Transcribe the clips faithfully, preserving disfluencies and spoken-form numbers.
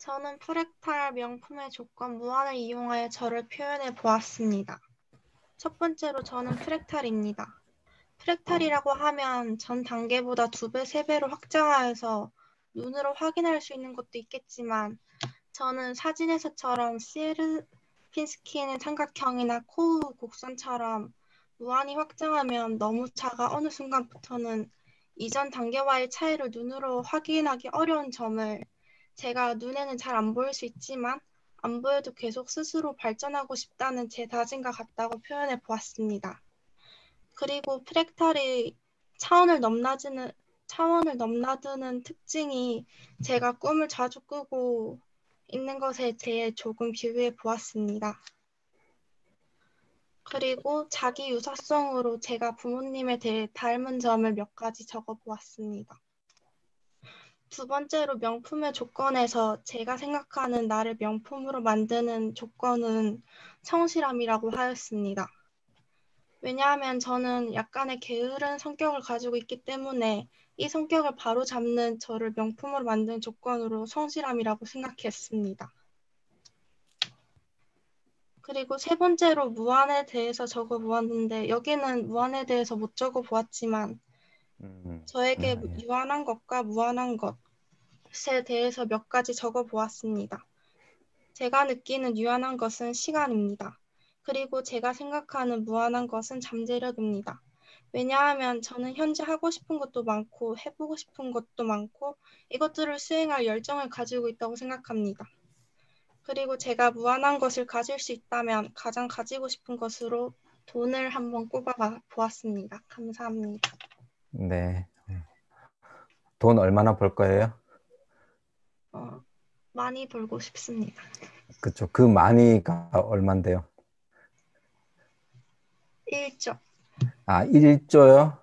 저는 프랙탈 명품의 조건 무한을 이용하여 저를 표현해 보았습니다. 첫 번째로 저는 프랙탈입니다. 프랙탈이라고 하면 전 단계보다 두 배, 세 배로 확장하여서 눈으로 확인할 수 있는 것도 있겠지만 저는 사진에서처럼 시에르핀스키의 삼각형이나 코우 곡선처럼 무한히 확장하면 너무 작아 어느 순간부터는 이전 단계와의 차이를 눈으로 확인하기 어려운 점을 제가 눈에는 잘 안 보일 수 있지만 안 보여도 계속 스스로 발전하고 싶다는 제 다짐과 같다고 표현해 보았습니다. 그리고 프랙탈이 차원을 넘나드는, 차원을 넘나드는 특징이 제가 꿈을 자주 꾸고 있는 것에 대해 조금 비유해 보았습니다. 그리고 자기 유사성으로 제가 부모님에 대해 닮은 점을 몇 가지 적어 보았습니다. 두 번째로 명품의 조건에서 제가 생각하는 나를 명품으로 만드는 조건은 성실함이라고 하였습니다. 왜냐하면 저는 약간의 게으른 성격을 가지고 있기 때문에 이 성격을 바로잡는 저를 명품으로 만드는 조건으로 성실함이라고 생각했습니다. 그리고 세 번째로 무한에 대해서 적어 보았는데 여기는 무한에 대해서 못 적어 보았지만 음, 저에게 아, 예. 유한한 것과 무한한 것에 대해서 몇 가지 적어 보았습니다. 제가 느끼는 유한한 것은 시간입니다. 그리고 제가 생각하는 무한한 것은 잠재력입니다. 왜냐하면 저는 현재 하고 싶은 것도 많고 해보고 싶은 것도 많고 이것들을 수행할 열정을 가지고 있다고 생각합니다. 그리고 제가 무한한 것을 가질 수 있다면 가장 가지고 싶은 것으로 돈을 한번 꼽아 보았습니다. 감사합니다. 네. 돈 얼마나 벌 거예요? 어, 많이 벌고 싶습니다. 그쵸. 그 많이가 얼만데요? 일 조. 아, 일 조요?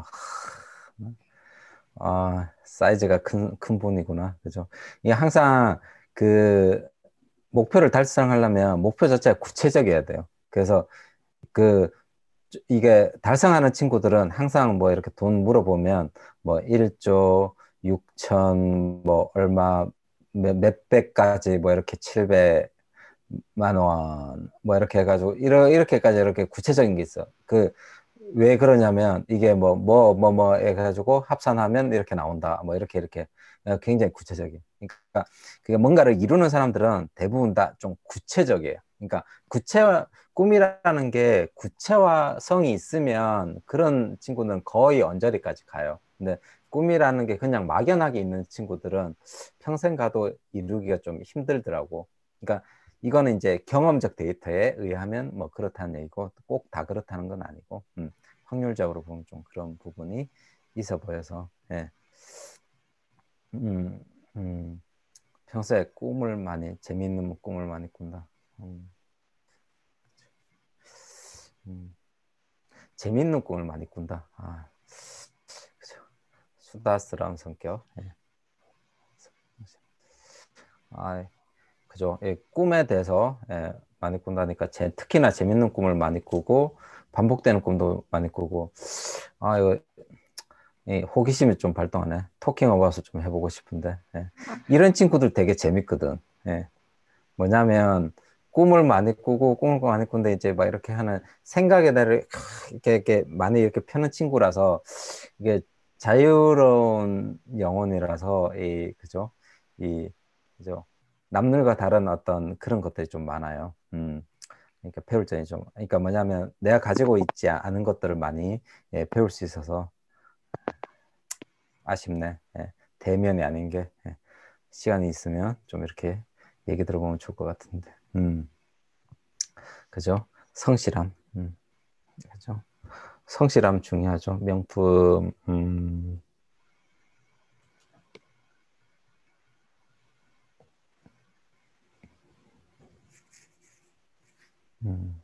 아, 사이즈가 큰, 큰 분이구나. 그죠? 이게 항상 그 목표를 달성하려면 목표 자체가 구체적이어야 돼요. 그래서 그 이게 달성하는 친구들은 항상 뭐 이렇게 돈 물어보면 뭐 일 조 육천 뭐 얼마 몇, 몇백까지 뭐 이렇게 칠백만 원 뭐 이렇게 해가지고 이러, 이렇게까지 이렇게 구체적인 게 있어. 그 왜 그러냐면 이게 뭐 뭐 뭐 뭐 해가지고 합산하면 이렇게 나온다. 뭐 이렇게 이렇게 굉장히 구체적이에요. 그러니까 그게 뭔가를 이루는 사람들은 대부분 다 좀 구체적이에요. 그러니까 구체화 꿈이라는 게 구체화성이 있으면 그런 친구는 거의 언저리까지 가요. 근데 꿈이라는 게 그냥 막연하게 있는 친구들은 평생 가도 이루기가 좀 힘들더라고. 그러니까 이거는 이제 경험적 데이터에 의하면 뭐 그렇다는 얘기고 꼭 다 그렇다는 건 아니고 음, 확률적으로 보면 좀 그런 부분이 있어 보여서 예. 음, 음, 평소에 꿈을 많이 재미있는 꿈을 많이 꾼다. 음, 음, 재미있는 꿈을 많이 꾼다. 아, 그죠. 수다스러운 성격. 예. 아, 그죠. 예, 꿈에 대해서 예, 많이 꾼다니까 제, 특히나 재밌는 꿈을 많이 꾸고 반복되는 꿈도 많이 꾸고 아 이거 예, 호기심이 좀 발동하네. 토킹 어바웃을 좀 해보고 싶은데 예. 이런 친구들 되게 재밌거든. 예. 뭐냐면 꿈을 많이 꾸고 꿈을 많이 꾸는데 이제 막 이렇게 하는 생각에 대해 이렇게, 이렇게 많이 이렇게 펴는 친구라서 이게 자유로운 영혼이라서 이 그죠 이 그죠 남들과 다른 어떤 그런 것들이 좀 많아요. 음 그러니까 배울 점이 좀 그러니까 뭐냐면 내가 가지고 있지 않은 것들을 많이 예, 배울 수 있어서 아쉽네. 예, 대면이 아닌 게 예, 시간이 있으면 좀 이렇게 얘기 들어보면 좋을 것 같은데. 음. 그죠? 성실함. 음, 그죠? 성실함 중요하죠. 명품, 음, 음,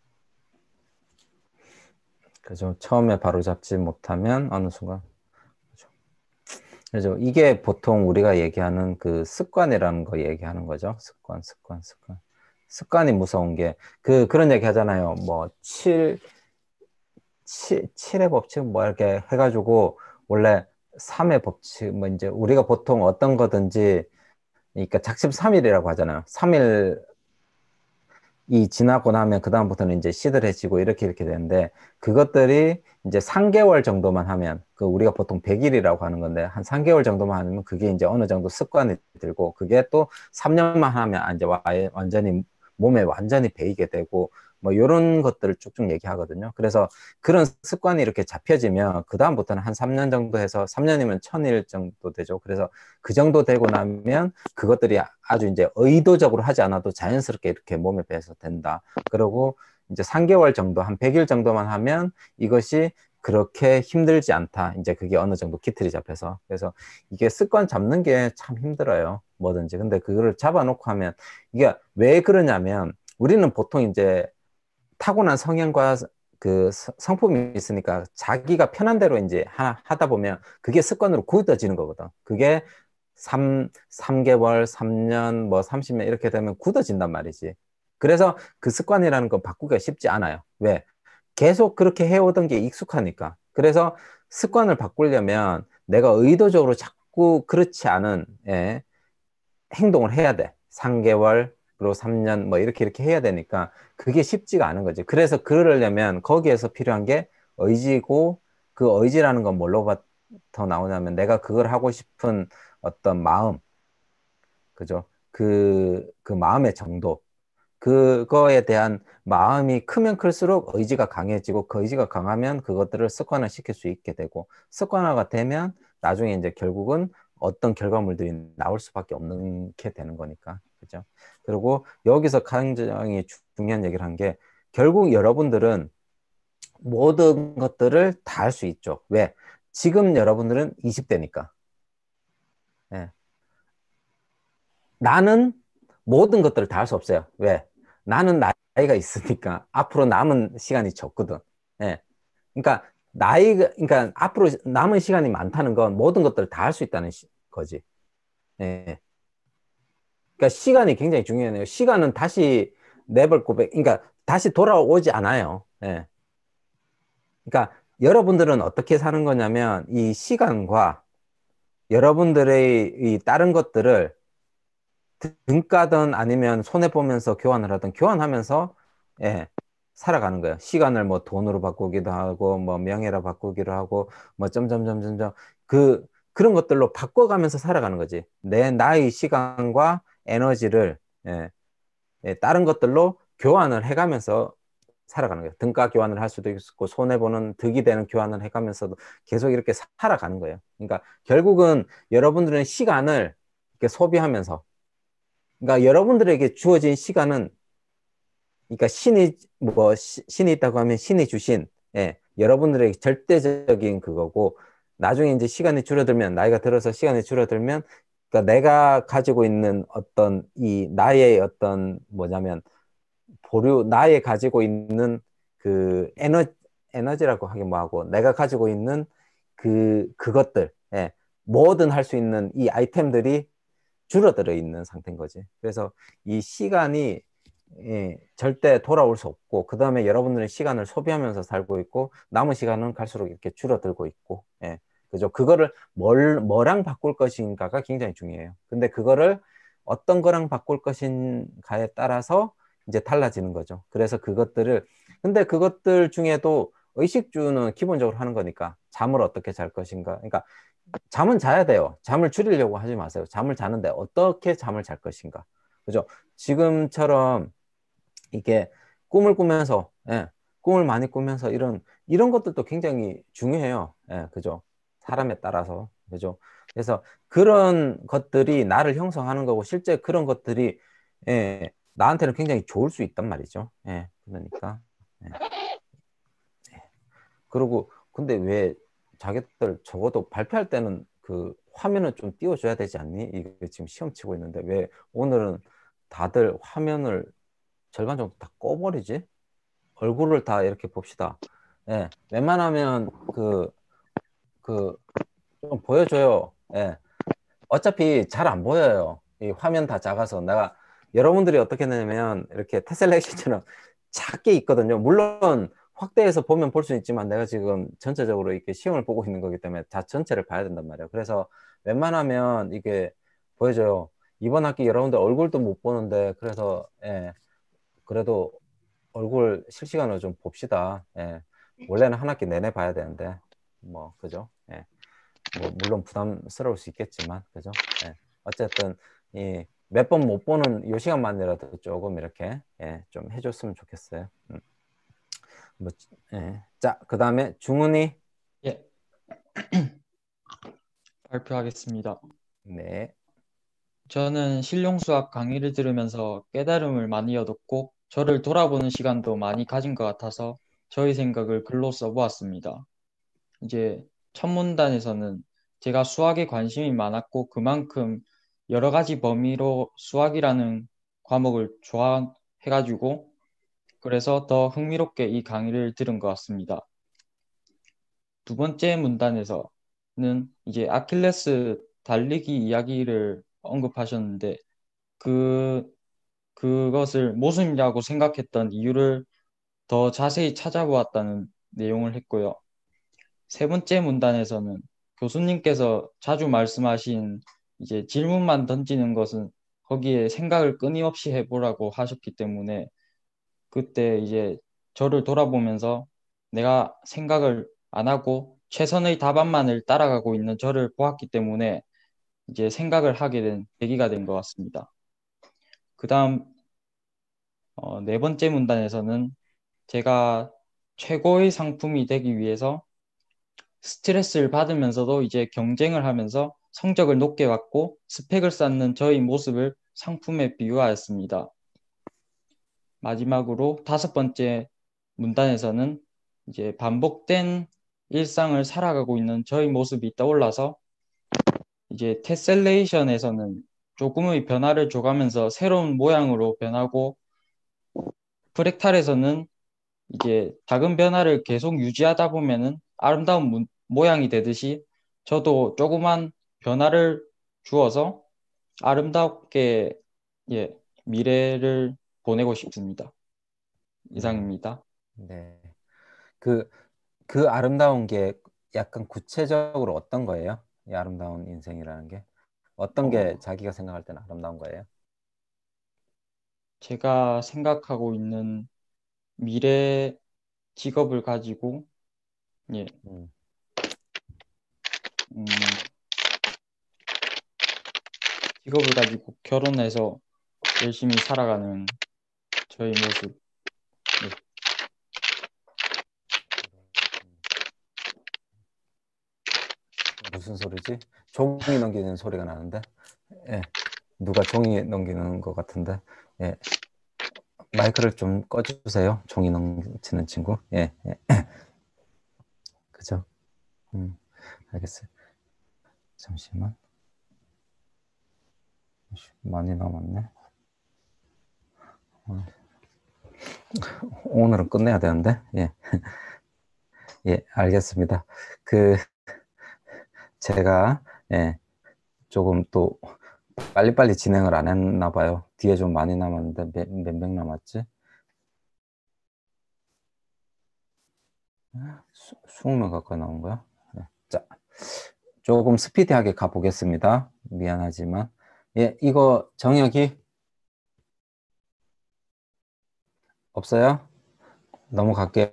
그죠? 처음에 바로 잡지 못하면 어느 순간. 그죠? 그죠? 이게 보통 우리가 얘기하는 그 습관이라는 거 얘기하는 거죠. 습관, 습관, 습관. 습관이 무서운 게, 그, 그런 얘기 하잖아요. 뭐, 칠, 칠, 칠의 법칙 뭐 이렇게 해가지고, 원래 삼의 법칙, 뭐 이제 우리가 보통 어떤 거든지 그러니까 작심 삼 일이라고 하잖아요. 삼 일 이 지나고 나면 그다음부터는 이제 시들해지고 이렇게 이렇게 되는데 그것들이 이제 삼 개월 정도만 하면 그 우리가 보통 백 일이라고 하는 건데 한 삼 개월 정도만 하면 그게 이제 어느 정도 습관이 들고 그게 또 삼 년만 하면 이제 완전히 몸에 완전히 배이게 되고 뭐 이런 것들을 쭉쭉 얘기하거든요. 그래서 그런 습관이 이렇게 잡혀지면 그다음부터는 한 삼 년 정도 해서 삼 년이면 천 일 정도 되죠. 그래서 그 정도 되고 나면 그것들이 아주 이제 의도적으로 하지 않아도 자연스럽게 이렇게 몸에 배서 된다. 그리고 이제 삼 개월 정도, 한 백 일 정도만 하면 이것이 그렇게 힘들지 않다. 이제 그게 어느 정도 기틀이 잡혀서. 그래서 이게 습관 잡는 게 참 힘들어요. 뭐든지. 근데 그거를 잡아놓고 하면 이게 왜 그러냐면 우리는 보통 이제 타고난 성향과 그 성품이 있으니까 자기가 편한 대로 이제 하, 하다 보면 그게 습관으로 굳어지는 거거든. 그게 삼, 삼 개월, 삼 년, 뭐 삼십 년 이렇게 되면 굳어진단 말이지. 그래서 그 습관이라는 건 바꾸기가 쉽지 않아요. 왜? 계속 그렇게 해오던 게 익숙하니까. 그래서 습관을 바꾸려면 내가 의도적으로 자꾸 그렇지 않은 예, 행동을 해야 돼. 삼 개월, 그리고 삼 년, 뭐 이렇게 이렇게 해야 되니까 그게 쉽지가 않은 거지. 그래서 그러려면 거기에서 필요한 게 의지고 그 의지라는 건 뭘로부터 나오냐면 내가 그걸 하고 싶은 어떤 마음, 그죠? 그, 그 마음의 정도. 그거에 대한 마음이 크면 클수록 의지가 강해지고 그 의지가 강하면 그것들을 습관화 시킬 수 있게 되고 습관화가 되면 나중에 이제 결국은 어떤 결과물들이 나올 수밖에 없는 게 되는 거니까. 그죠? 그리고 여기서 굉장히 중요한 얘기를 한 게 결국 여러분들은 모든 것들을 다 할 수 있죠. 왜? 지금 여러분들은 이십 대니까. 예. 나는 모든 것들을 다 할 수 없어요. 왜? 나는 나이가 있으니까 앞으로 남은 시간이 적거든. 예. 그러니까 나이가 그러니까 앞으로 남은 시간이 많다는 건 모든 것들을 다 할 수 있다는 시, 거지. 예. 그러니까 시간이 굉장히 중요해요. 시간은 다시 내볼 고백, 그러니까 다시 돌아오지 않아요. 예. 그러니까 여러분들은 어떻게 사는 거냐면 이 시간과 여러분들의 이 다른 것들을 등가든 아니면 손해보면서 교환을 하든 교환하면서 예, 살아가는 거예요. 시간을 뭐 돈으로 바꾸기도 하고 뭐 명예로 바꾸기도 하고 뭐 점점점점점 그 그런 것들로 바꿔가면서 살아가는 거지. 내 나의 시간과 에너지를 예, 예, 다른 것들로 교환을 해가면서 살아가는 거예요. 등가 교환을 할 수도 있고 손해보는 득이 되는 교환을 해가면서도 계속 이렇게 살아가는 거예요. 그러니까 결국은 여러분들은 시간을 이렇게 소비하면서 그러니까 여러분들에게 주어진 시간은 그러니까 신이 뭐 시, 신이 있다고 하면 신이 주신 예, 여러분들에게 절대적인 그거고 나중에 이제 시간이 줄어들면 나이가 들어서 시간이 줄어들면 그러니까 내가 가지고 있는 어떤 이 나의 어떤 뭐냐면 보류 나의 가지고 있는 그 에너 에너지라고 하긴 뭐하고 내가 가지고 있는 그 그것들 예, 뭐든 할 수 있는 이 아이템들이 줄어들어 있는 상태인 거지. 그래서 이 시간이 예, 절대 돌아올 수 없고, 그 다음에 여러분들은 시간을 소비하면서 살고 있고, 남은 시간은 갈수록 이렇게 줄어들고 있고, 예, 그죠? 그거를 뭘, 뭐랑 바꿀 것인가가 굉장히 중요해요. 근데 그거를 어떤 거랑 바꿀 것인가에 따라서 이제 달라지는 거죠. 그래서 그것들을, 근데 그것들 중에도 의식주는 기본적으로 하는 거니까, 잠을 어떻게 잘 것인가. 그러니까 잠은 자야 돼요. 잠을 줄이려고 하지 마세요. 잠을 자는데 어떻게 잠을 잘 것인가. 그죠? 지금처럼 이게 꿈을 꾸면서, 예, 꿈을 많이 꾸면서 이런, 이런 것들도 굉장히 중요해요. 예, 그죠? 사람에 따라서. 그죠? 그래서 그런 것들이 나를 형성하는 거고, 실제 그런 것들이, 예, 나한테는 굉장히 좋을 수 있단 말이죠. 예, 그러니까. 예. 그리고, 근데 왜 자기들 적어도 발표할 때는 그 화면을 좀 띄워줘야 되지 않니? 이게 지금 시험 치고 있는데 왜 오늘은 다들 화면을 절반 정도 다 꺼버리지? 얼굴을 다 이렇게 봅시다. 예, 웬만하면 그, 그, 좀 보여줘요. 예, 어차피 잘 안 보여요. 이 화면 다 작아서. 내가, 여러분들이 어떻게 되냐면, 이렇게 테슬렉시처럼 작게 있거든요. 물론, 확대해서 보면 볼 수 있지만, 내가 지금 전체적으로 이렇게 시험을 보고 있는 거기 때문에 다 전체를 봐야 된단 말이에요. 그래서 웬만하면 이게 보여줘요. 이번 학기 여러분들 얼굴도 못 보는데 그래서 예, 그래도 얼굴 실시간으로 좀 봅시다. 예. 네. 원래는 한 학기 내내 봐야 되는데 뭐 그죠? 예. 뭐 물론 부담스러울 수 있겠지만 그죠? 예. 어쨌든 이 몇 번 못 보는 요 시간만이라도 조금 이렇게 예, 좀 해줬으면 좋겠어요. 음. 뭐, 예. 자, 그 다음에 중은이. 예, 발표하겠습니다. 네. 저는 실용수학 강의를 들으면서 깨달음을 많이 얻었고 저를 돌아보는 시간도 많이 가진 것 같아서 저의 생각을 글로 써보았습니다. 이제 첫 문단에서는 제가 수학에 관심이 많았고 그만큼 여러 가지 범위로 수학이라는 과목을 좋아해가지고 그래서 더 흥미롭게 이 강의를 들은 것 같습니다. 두 번째 문단에서는 이제 아킬레스 달리기 이야기를 언급하셨는데 그 그것을 모순이라고 생각했던 이유를 더 자세히 찾아보았다는 내용을 했고요. 세 번째 문단에서는 교수님께서 자주 말씀하신 이제 질문만 던지는 것은 거기에 생각을 끊임없이 해보라고 하셨기 때문에 그때 이제 저를 돌아보면서 내가 생각을 안 하고 최선의 답안만을 따라가고 있는 저를 보았기 때문에 이제 생각을 하게 된 계기가 된 것 같습니다. 그 다음 어, 네 번째 문단에서는 제가 최고의 상품이 되기 위해서 스트레스를 받으면서도 이제 경쟁을 하면서 성적을 높게 받고 스펙을 쌓는 저의 모습을 상품에 비유하였습니다. 마지막으로 다섯 번째 문단에서는 이제 반복된 일상을 살아가고 있는 저의 모습이 떠올라서 이제 테셀레이션에서는 조금의 변화를 줘가면서 새로운 모양으로 변하고 프랙탈에서는 이제 작은 변화를 계속 유지하다 보면은 아름다운 문- 모양이 되듯이 저도 조그만 변화를 주어서 아름답게 예, 미래를 보내고 싶습니다. 네. 이상입니다. 네. 그, 그 아름다운 게 약간 구체적으로 어떤 거예요? 이 아름다운 인생이라는 게? 어떤 게 어, 자기가 생각할 때는 아름다운 거예요? 제가 생각하고 있는 미래 직업을 가지고 예, 음. 음, 직업을 가지고 결혼해서 열심히 살아가는 저의 모습. 예, 무슨 소리지? 종이 넘기는 소리가 나는데? 예. 누가 종이 넘기는 것 같은데? 예. 마이크를 좀 꺼주세요. 종이 넘치는 친구. 예. 예. 그죠? 음, 알겠어요. 잠시만. 많이 남았네. 어, 오늘은 끝내야 되는데. 예. 예, 알겠습니다. 그, 제가, 예, 조금 또 빨리빨리 진행을 안 했나 봐요. 뒤에 좀 많이 남았는데 몇, 몇 명 남았지? 수, 이십 명 가까이 나온 거야? 예. 자, 조금 스피디하게 가보겠습니다. 미안하지만. 예, 이거 정혁이 없어요? 넘어갈게요.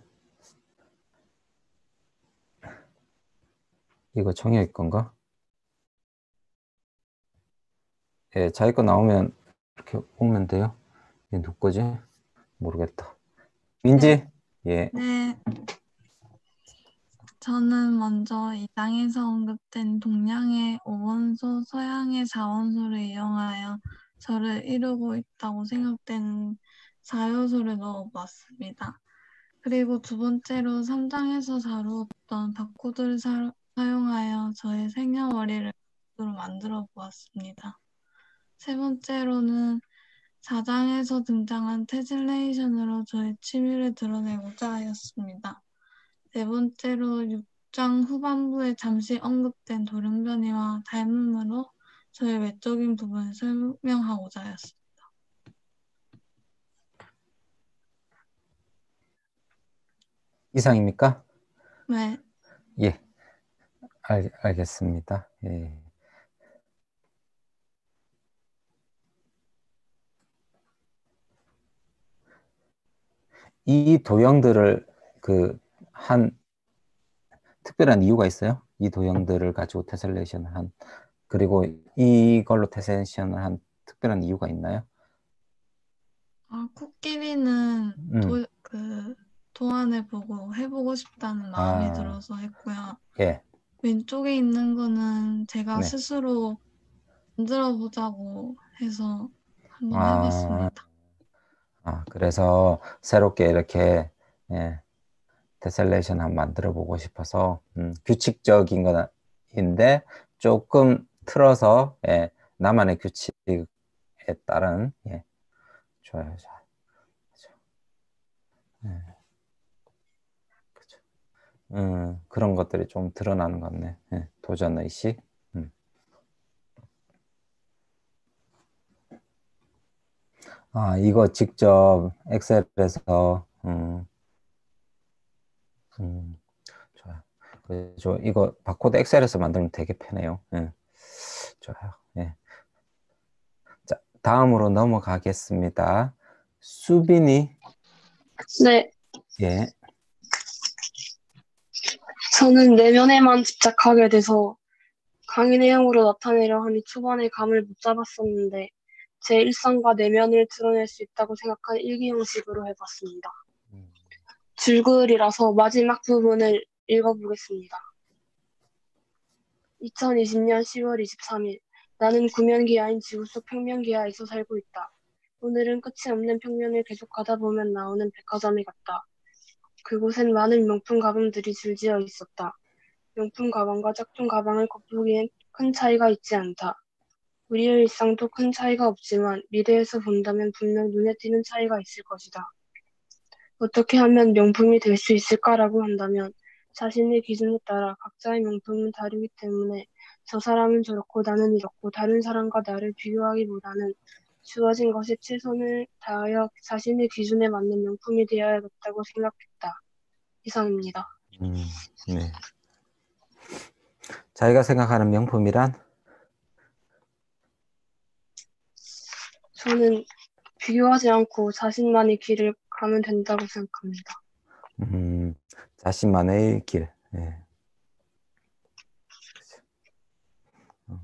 이거 정혁이 건가? 예, 자기 거 나오면 이렇게 오면 돼요. 이게 누구 거지? 모르겠다. 네. 민지? 예. 네, 저는 먼저 이 장에서 언급된 동양의 오원소, 서양의 사원소를 이용하여 저를 이루고 있다고 생각되는 사요소를 넣어보았습니다. 그리고 두 번째로 삼 장에서 다루었던 바코드를 사, 사용하여 저의 생년월일을 만들어 보았습니다. 세 번째로는 사 장에서 등장한 테슬레이션으로 저의 취미를 드러내고자 하였습니다. 네 번째로 육 장 후반부에 잠시 언급된 돌연변이와 닮음으로 저의 외적인 부분을 설명하고자 하였습니다. 이상입니까? 네, 예. 알, 알겠습니다. 예. 이 도형들을 그 한 특별한 이유가 있어요? 이 도형들을 가지고 테셀레이션을 한, 그리고 이걸로 테셀레이션을 한 특별한 이유가 있나요? 아, 코끼리는 음, 도, 그 도안을 보고 해보고 싶다는 마음이 아, 들어서 했고요. 예, 왼쪽에 있는 거는 제가 네. 스스로 만들어 보자고 해서 한번 아, 해봤습니다. 아, 그래서 새롭게 이렇게, 예, 테셀레이션 한번 만들어 보고 싶어서, 음, 규칙적인 건인데, 조금 틀어서, 예, 나만의 규칙에 따른, 예, 좋아요. 좋아요. 그죠. 예, 그죠. 음, 그런 것들이 좀 드러나는 것 같네. 예, 도전 의식. 음. 아, 이거 직접 엑셀에서, 음, 음, 좋아요. 그죠. 이거 바코드 엑셀에서 만들면 되게 편해요. 예, 좋아요. 예. 자, 다음으로 넘어가겠습니다. 수빈이, 네, 예, 저는 내면에만 집착하게 돼서 강의 내용으로 나타내려 하니 초반에 감을 못 잡았었는데 제 일상과 내면을 드러낼 수 있다고 생각한 일기 형식으로 해봤습니다. 음, 줄글이라서 마지막 부분을 읽어보겠습니다. 이천이십 년 시월 이십삼 일 나는 구면기하인 지구 속 평면기하에서 살고 있다. 오늘은 끝이 없는 평면을 계속 가다 보면 나오는 백화점이 같다. 그곳엔 많은 명품 가방들이 줄지어 있었다. 명품 가방과 짝퉁 가방을 겉보기엔 큰 차이가 있지 않다. 우리의 일상도 큰 차이가 없지만 미래에서 본다면 분명 눈에 띄는 차이가 있을 것이다. 어떻게 하면 명품이 될 수 있을까라고 한다면 자신의 기준에 따라 각자의 명품은 다르기 때문에 저 사람은 저렇고 나는 이렇고 다른 사람과 나를 비교하기보다는 주어진 것에 최선을 다하여 자신의 기준에 맞는 명품이 되어야겠다고 생각했다. 이상입니다. 음, 네. 자기가 생각하는 명품이란? 저는 비교하지 않고 자신만의 길을 가면 된다고 생각합니다. 음, 자신만의 길. 예. 그죠. 어,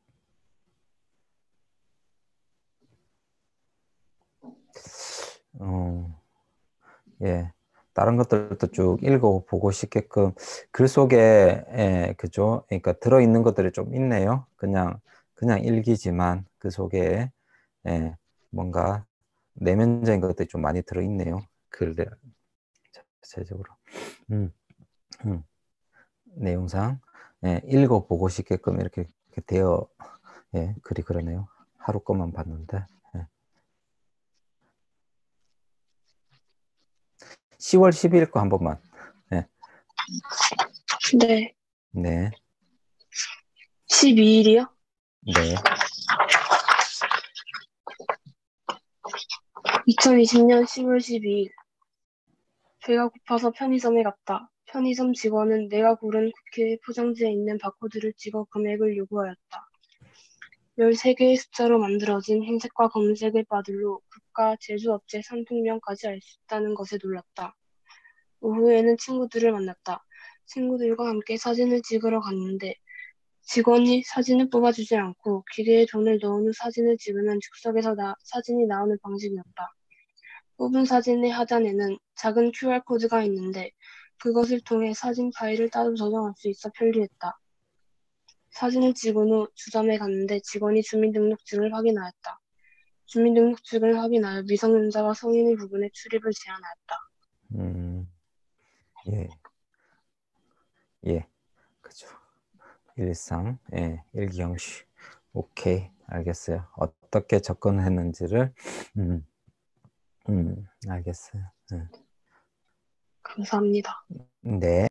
어, 예. 다른 것들도 쭉 읽어보고 싶게끔 글 속에, 예, 그죠? 그러니까 들어있는 것들이 좀 있네요. 그냥, 그냥 일기지만 그 속에, 예, 뭔가 내면적인 것들이 좀 많이 들어있네요. 글 자체적으로. 음, 음. 내용상, 예, 읽어보고 싶게끔 이렇게, 이렇게 되어, 예, 글이 그러네요. 하루 것만 봤는데. 예. 시월 십일 일 거 한 번만. 예, 네. 네, 십이 일이요? 네. 이천이십 년 시월 십이 일. 배가 고파서 편의점에 갔다. 편의점 직원은 내가 고른 쿠키의 포장지에 있는 바코드를 찍어 금액을 요구하였다. 열세 개의 숫자로 만들어진 흰색과 검은색의 바들로 국가, 제조업체, 상품명까지 알 수 있다는 것에 놀랐다. 오후에는 친구들을 만났다. 친구들과 함께 사진을 찍으러 갔는데 직원이 사진을 뽑아주지 않고 기계에 돈을 넣은 후 사진을 찍으면 즉석에서 나, 사진이 나오는 방식이었다. 뽑은 사진의 하단에는 작은 큐알코드가 있는데 그것을 통해 사진 파일을 따로 저장할 수 있어 편리했다. 사진을 찍은 후 주점에 갔는데 직원이 주민등록증을 확인하였다. 주민등록증을 확인하여 미성년자와 성인의 부분에 출입을 제한하였다. 음, 예, 예, 그죠. 일상, 예, 일기 형식. 오케이, 알겠어요. 어떻게 접근했는지를, 음, 음, 알겠어요. 음. 감사합니다. 네.